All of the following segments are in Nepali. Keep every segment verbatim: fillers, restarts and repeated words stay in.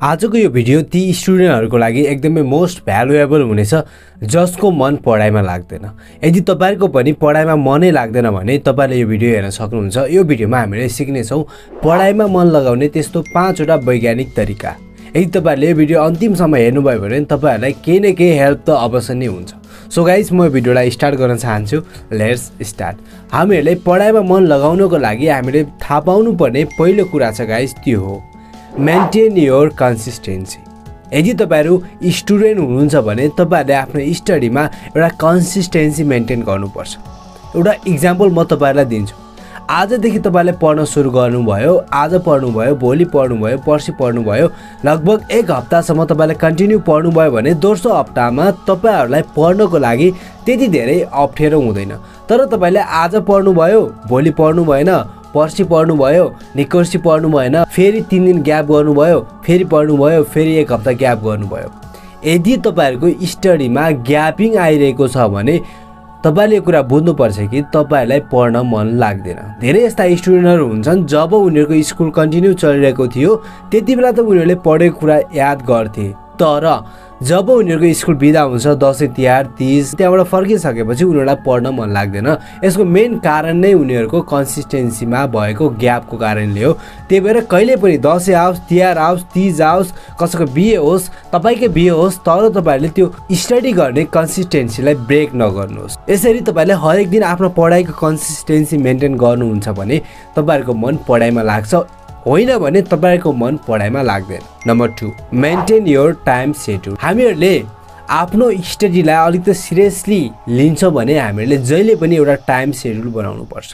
आजको यो भिडियो ती स्टुडेन्टहरुको लागि एकदमै मोस्ट भ्यालुएबल हुनेछ जसको मन पढाइमा लाग्दैन। यदि तपाईहरुको पनि पढाइमा मनै लाग्दैन भने तपाईले यो भिडियो हेर्न सक्नुहुन्छ। यो भिडियोमा हामीले सिक्ने छौं पढाइमा मन लगाउने त्यस्तो पाँच वटा वैज्ञानिक तरिका। यदि तपाईले यो भिडियो अन्तिमसम्म हेर्नुभयो भने तपाईहरुलाई केही न केही हेल्प त अवश्य नै हुन्छ। सो गाइस, म यो भिडियोलाई स्टार्ट गर्न चाहन्छु। Let's start. हामीहरुले पढाइमा मन लगाउनको लागि हामीले थाहा पाउनु पर्ने पहिलो कुरा छ गाइस, त्यो हो मेन्टेन योर कन्सिस्टेन्सी। यदि तपाईहरु स्टुडेन्ट हुनुहुन्छ भने तपाईहरुले आफ्नो स्टडीमा एउटा कन्सिस्टेन्सी मेन्टेन गर्नुपर्छ। एउटा एक्जाम्पल म तपाईहरुलाई दिन्छु। आजदेखि तपाईले पढ्न सुरु गर्नुभयो, आज पढ्नुभयो, भोलि पढ्नुभयो, पर्सि पढ्नुभयो, लगभग एक हप्तासम्म तपाईले कन्टिन्यू पढ्नुभयो भने दोस्रो हप्तामा तपाईहरुलाई पढ्नको लागि त्यति धेरै अप्ठ्यारो हुँदैन। तर तपाईले आज पढ्नुभयो, भोलि पढ्नु भएन, पर्सि पढ्नु भयो, निकोर्सि पढ्नु भएन, फेरि तीन दिन ग्याप गर्नुभयो, फेरि पढ्नु भयो, फेरि एक हप्ता ग्याप गर्नुभयो। यदि तपाईहरुको स्टडीमा ग्यापिङ आइरहेको छ भने तपाईले यो कुरा बुझ्नुपर्छ कि तपाईहरुलाई पढ्न मन लाग्दैन। धेरै यस्ता स्टुडेन्टहरु हुन्छन् जब उनीहरुको स्कुल कन्टिन्यू चलिरहेको थियो त्यति बेला त उनीहरुले पढेको कुरा याद गर्थे, तर जब उनीहरुको स्कुल बिदा हुन्छ दशैं तिहार तीज त्यहाँबाट फर्किसकेपछि उनीहरुलाई पढ्न मन लाग्दैन। यसको मेन कारण नै उनीहरुको कन्सिस्टेन्सीमा भएको ग्यापको कारणले हो। त्यही भएर कहिले पनि दशैं आओस्, तिहार आओस्, तीज आओस्, कसैको बिहे होस्, तपाईकै बिहे होस्, तर तपाईहरुले त्यो स्टडी गर्ने कन्सिस्टेन्सीलाई ब्रेक नगर्नुहोस्। यसरी तपाईले हरेक दिन आफ्नो पढाइको कन्सिस्टेन्सी मेन्टेन गर्नुहुन्छ भने तपाईहरुको मन पढाइमा लाग्छ, होइन भने तपाईको मन पढाइमा लाग्दैन। Number two, maintain your time schedule. हामीहरुले आफ्नो स्टडीलाई अलिकति सिरियसली लिन्छौं भने हामीहरुले जहिले पनि एउटा टाइम सेड्युल बनाउनु पर्छ।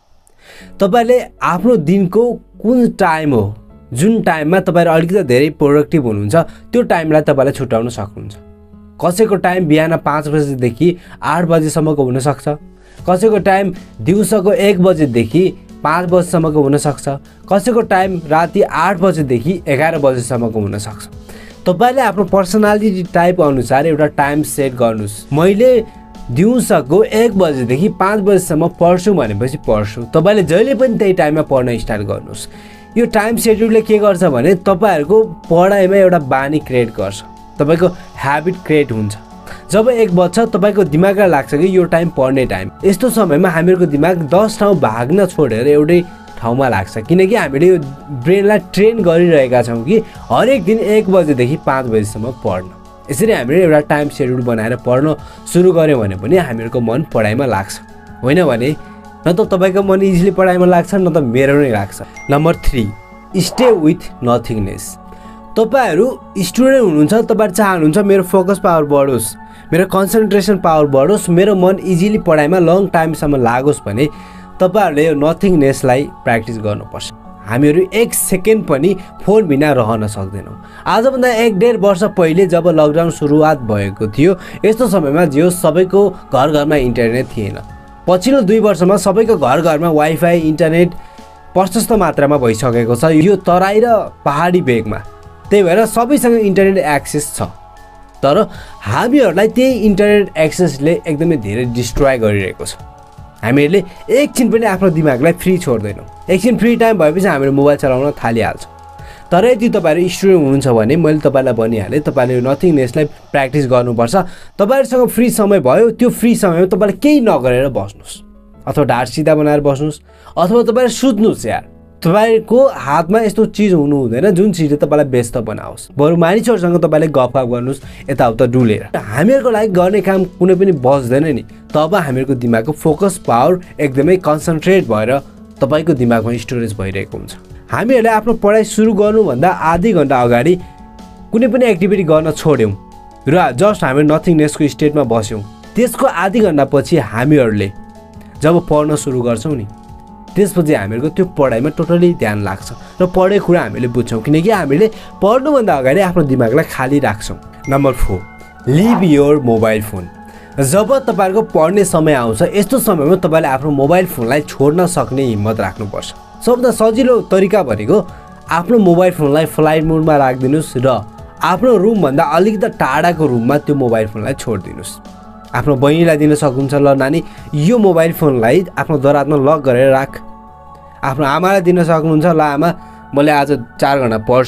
तपाईले आफ्नो दिनको कुन टाइम हो, जुन टाइममा तपाईहरु अलिकति धेरै प्रोडक्टिभ हुनुहुन्छ त्यो टाइमलाई तपाईले छुटाउन सक्नुहुन्छ। कसैको टाइम बिहान पाँच बजेदेखि आठ बजेसम्मको हुन सक्छ, कसैको टाइम दिउँसोको एक बजेदेखि पाँच बजेसम्मको हुन सक्छ, कसैको टाइम राति आठ बजेदेखि एघार बजेसम्मको हुन सक्छ। तपाईले आफ्नो पर्सनालिटी टाइप अनुसार एउटा टाइम सेट गर्नुस्। मैले दिउँसोको एक बजेदेखि पाँच बजेसम्म पढ्छु भनेपछि पढ्छु। तपाईले जहिले पनि त्यही टाइममा पढ्न स्टार्ट गर्नुस्। यो टाइम सेड्युलले के गर्छ भने तपाईहरुको पढाइमा एउटा बानी क्रिएट गर्छ, तपाईको ह्याबिट क्रिएट हुन्छ। जब एक बज्छ तपाईको दिमागलाई लाग्छ कि यो टाइम पढ्ने टाइम। यस्तो समयमा हामीहरुको दिमाग दस ठाउँ भाग्न छोडेर एउटै ठाउँमा लाग्छ, किनकि हामीले यो ब्रेनलाई ट्रेन गरिरहेका छौं कि हरेक दिन एक बजेदेखि पाँच बजेसम्म पढ्न। यसरी हामीले एउटा टाइम सेड्युल बनाएर पढ्न सुरु गर्यौं भने पनि हामीहरुको मन पढाइमा लाग्छ, होइन भने न त तपाईको मन इजिली पढाइमा लाग्छ न त मेरो नै लाग्छ। Number three, stay with nothingness. तपाईहरु स्टुडेन्ट हुनुहुन्छ, तपाईहरु चाहनुहुन्छ मेरो फोकस पावर बढोस्, मेरो कन्सन्ट्रेसन पावर बढोस्, मेरो मन इजिली पढाइमा लङ टाइमसम्म लागोस् भने तपाईहरुले यो नथिङनेसलाई प्र्याक्टिस गर्नुपर्छ। हामीहरु एक सेकेन्ड पनि फोन बिना रहन सक्दैनौं। आजभन्दा एक डेढ वर्ष पहिले जब लकडाउन सुरुवात भएको थियो यस्तो समयमा जो सबैको घर घरमा इन्टरनेट थिएन। पछिल्लो दुई वर्षमा सबैको घर घरमा वाइफाई इन्टरनेट प्रशस्त मात्रामा भइसकेको छ, यो तराई र पहाडी भेगमा। त्यही भएर सबैसँग इन्टरनेट एक्सेस छ, तर हामीहरुलाई त्यही इन्टरनेट एक्सेसले एकदमै धेरै डिस्ट्रोय गरिरहेको छ। हामीहरुले एकछिन पनि आफ्नो दिमागलाई फ्री छोड्दैनौं। एकछिन फ्री टाइम भएपछि हामीले मोबाइल चलाउन थालिहाल्छौं। तर यदि तपाईहरु स्टुडेन्ट हुनुहुन्छ भने मैले तपाईलाई भनिहाले, तपाईले नथिङनेसलाई प्र्याक्टिस गर्नुपर्छ। तपाईहरुसँग फ्री समय भयो, त्यो फ्री समयमा तपाईले केही नगरेर बस्नुस्, अथवा ढाड सिधा बनाएर बस्नुस्, अथवा तपाईले सुत्नुस्। यार तपाईको हातमा यस्तो चीज हुनु हुँदैन जुन चीजले तपाईलाई व्यस्त बनाओस्। बरु मानिसहरुसँग तपाईले गफगाफ गर्नुस् यताउता डुलेर। हामीहरुको लागि गर्ने काम कुनै पनि बच्दैन नि, तब हामीहरुको दिमागको फोकस पावर एकदमै कन्सन्ट्रेट भएर तपाईको दिमागमा स्टोरेज भइरहेको हुन्छ। हामीहरुले आफ्नो पढाइ सुरु गर्नुभन्दा आधी घण्टा अगाडि कुनै पनि एक्टिभिटी गर्न छोड्यौं र जस्ट हामी नथिङनेसको स्टेटमा बस्यौं, त्यसको आधी घण्टा पछि हामीहरुले जब पढ्न सुरु गर्छौं नि त्यसपछि हामीहरुको त्यो पढाइमा टोटली ध्यान लाग्छ र पढेको कुरा हामीले बुझ्छौं, किनकि हामीले पढ्नुभन्दा अगाडि आफ्नो दिमागलाई खाली राख्छौं। Number four, leave your mobile phone. जब तपाईहरुको पढ्ने समय आउँछ यस्तो समयमा तपाईले आफ्नो मोबाइल फोनलाई छोड्न सक्ने हिम्मत राख्नुपर्छ। सबभन्दा सजिलो तरिका भनेको आफ्नो मोबाइल फोनलाई फ्लाइट मोडमा राखिदिनुस् र आफ्नो रुम भन्दा अलिकति टाढाको रुममा त्यो मोबाइल फोनलाई छोड्दिनुस्। आफ्नो बहिनीलाई दिन सक्नुहुन्छ, ल नानी यो मोबाइल फोनलाई आफ्नो दराजमा लक गरेर राख। आफ्नो आमालाई दिन सक्नुहुन्छ, ल आमा मैले आज चार घण्टा पढ्छु,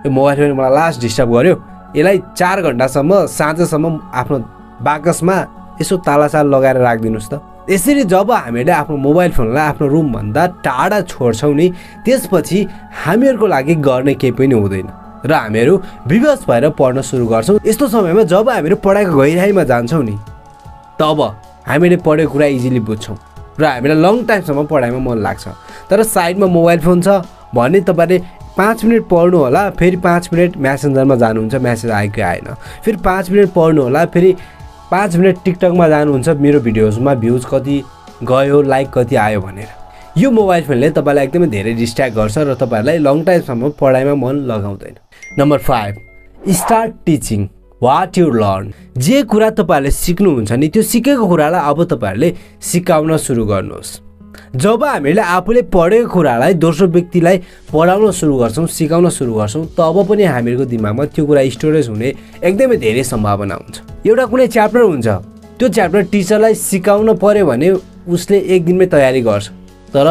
यो मोबाइल फोनले मलाई लास्ट डिस्टर्ब गर्यो, यसलाई चार घन्टासम्म साँझसम्म आफ्नो बाकसमा यसो तालासाल लगाएर राखिदिनुहोस् त। यसरी जब हामीले आफ्नो मोबाइल फोनलाई आफ्नो रुमभन्दा टाढा छोड्छौँ नि, त्यसपछि हामीहरूको लागि गर्ने केही पनि हुँदैन र हामीहरू विवश भएर पढ्न सुरु गर्छौँ। यस्तो समयमा जब हामीहरू पढाइको गहिराइमा जान्छौँ नि, तब हामीले पढेको कुरा इजिली बुझ्छौँ र हामीलाई लङ टाइमसम्म पढाइमा मन लाग्छ। तर साइडमा मोबाइल फोन छ भने तपाईँले पाँच मिनट पढ्नु होला, फेरि पाँच मिनट म्यासेन्जरमा जानुहुन्छ, म्यासेज आयो कि आएन, फेरि पाँच मिनट पढ्नु होला, फेरि पाँच मिनट टिकटकमा जानुहुन्छ, मेरो भिडियोजमा भ्युज कति गयो, लाइक कति आयो भनेर। यो मोबाइल फोनले तपाईँलाई एकदमै धेरै डिस्ट्र्याक्ट गर्छ र तपाईँहरूलाई लङ टाइमसम्म पढाइमा मन लगाउँदैन। Number five, start teaching what you learn. जे कुरा तपाईँहरूले सिक्नुहुन्छ नि, त्यो सिकेको कुरालाई अब तपाईँहरूले सिकाउन सुरु गर्नुहोस्। जब हामीले आफूले पढेको कुरालाई दोस्रो व्यक्तिलाई पढाउन सुरु गर्छौँ, सिकाउन सुरु गर्छौँ, तब पनि हामीहरूको दिमागमा त्यो कुरा स्टोरेज हुने एकदमै धेरै सम्भावना हुन्छ। एउटा कुनै च्याप्टर हुन्छ, त्यो च्याप्टर टिचरलाई सिकाउन पर्यो भने उसले एक दिनमै तयारी गर्छ, तर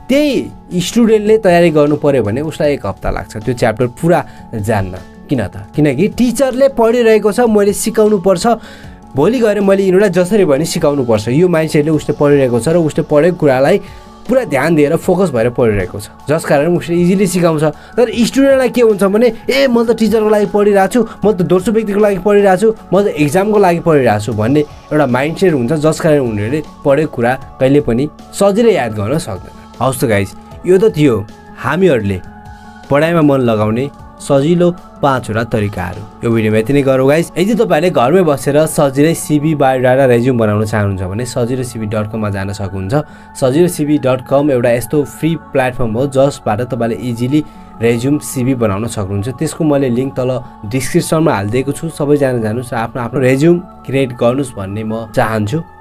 त्यही स्टुडेन्टले तयारी गर्नु पर्यो भने उसलाई एक हप्ता लाग्छ त्यो च्याप्टर पुरा जान्न। किन त? किनकि टिचरले पढिरहेको छ, मैले सिकाउनु पर्छ, भोलि गएर मैले यिनीहरूलाई जसरी भने सिकाउनु पर्छ, यो माइन्डसेटले उसले पढिरहेको छ र उसले पढेको कुरालाई पुरा ध्यान दिएर फोकस भएर पढिरहेको छ, जस कारण उसले इजिली सिकाउँछ। तर स्टुडेन्टलाई के हुन्छ भने, ए म त टिचरको लागि पढिरहेको छु, म त दोस्रो व्यक्तिको लागि पढिरहेको छु, म त एक्जामको लागि पढिरहेको छु भन्ने एउटा माइन्डसेट हुन्छ, जस कारण उनीहरूले पढेको कुरा कहिले पनि सजिलै याद गर्न सक्दैन। हवस् त गाइज, यो त थियो हामीहरूले पढाइमा मन लगाउने सजिलो पाँचवटा तरिकाहरू। यो भिडियोमा यति नै गरौँ गाइज। यदि तपाईँहरूले घरमै बसेर सजिलै सिभी बायोडाटा रेज्युम बनाउन चाहनुहुन्छ भने सजिलो सिभी डट कममा जान सक्नुहुन्छ। सजिलो सिभी डट कम एउटा यस्तो फ्री प्लेटफर्म हो जसबाट तपाईँले इजिली रेज्युम सिभी बनाउन सक्नुहुन्छ। त्यसको मैले लिङ्क तल डिस्क्रिप्सनमा हालिदिएको छु, सबैजना जानुहोस् र आफ्नो आफ्नो रेज्युम क्रिएट गर्नुहोस् भन्ने म चाहन्छु।